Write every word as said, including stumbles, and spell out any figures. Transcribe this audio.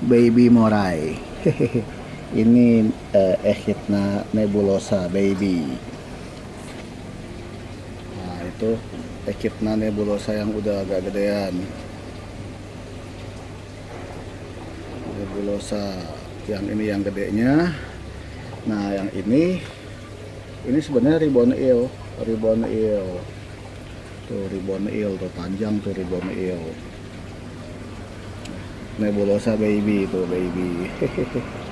baby morai. Ini uh, Echidna nebulosa baby. Nah itu Echidna nebulosa yang udah agak gedean. Nebulosa yang ini yang gedenya. Nah yang ini ini sebenarnya ribbon eel, ribbon eel. Tuh ribbon eel tuh panjang tuh ribbon eel. Nebulosa baby tuh baby.